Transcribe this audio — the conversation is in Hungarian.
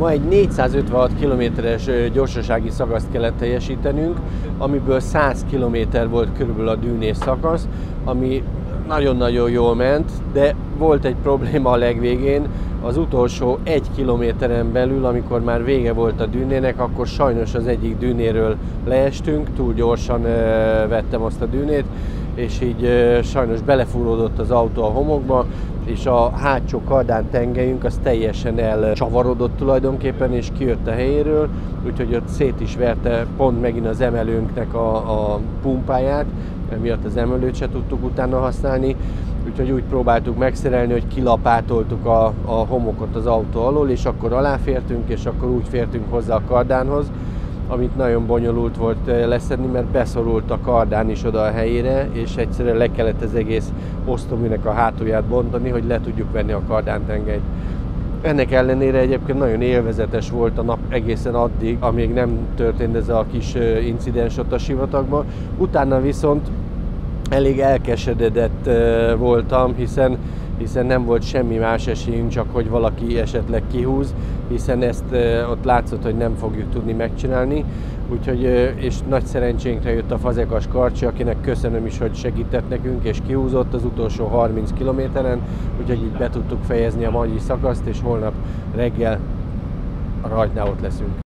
Ma egy 456 km-es gyorsasági szakaszt kellett teljesítenünk, amiből 100 km volt körülbelül a dűnés szakasz, ami nagyon-nagyon jól ment, de volt egy probléma a legvégén. Az utolsó 1 kilométeren belül, amikor már vége volt a dűnének, akkor sajnos az egyik dűnéről leestünk, túl gyorsan vettem azt a dűnét, és így sajnos belefúródott az autó a homokba, és a hátsó kardán tengelyünk az teljesen elcsavarodott tulajdonképpen, és kijött a helyéről, úgyhogy ott szét is verte pont megint az emelőnknek a pumpáját, emiatt az emelőt se tudtuk utána használni, úgyhogy úgy próbáltuk megszerelni, hogy kilapátoltuk a homokot az autó alól, és akkor aláfértünk, és akkor úgy fértünk hozzá a kardánhoz, amit nagyon bonyolult volt leszedni, mert beszorult a kardán is oda a helyére, és egyszerűen le kellett az egész osztóműnek a hátulját bontani, hogy le tudjuk venni a kardántengelyt. Ennek ellenére egyébként nagyon élvezetes volt a nap egészen addig, amíg nem történt ez a kis incidens ott a sivatagban. Utána viszont elég elkeseredett voltam, hiszen nem volt semmi más esélyünk, csak hogy valaki esetleg kihúz, hiszen ezt ott látszott, hogy nem fogjuk tudni megcsinálni. Úgyhogy, és nagy szerencsénkre jött a Fazekas Karcsi, akinek köszönöm is, hogy segített nekünk, és kihúzott az utolsó 30 kilométeren, úgyhogy így be tudtuk fejezni a mai szakaszt, és holnap reggel a rajtnál ott leszünk.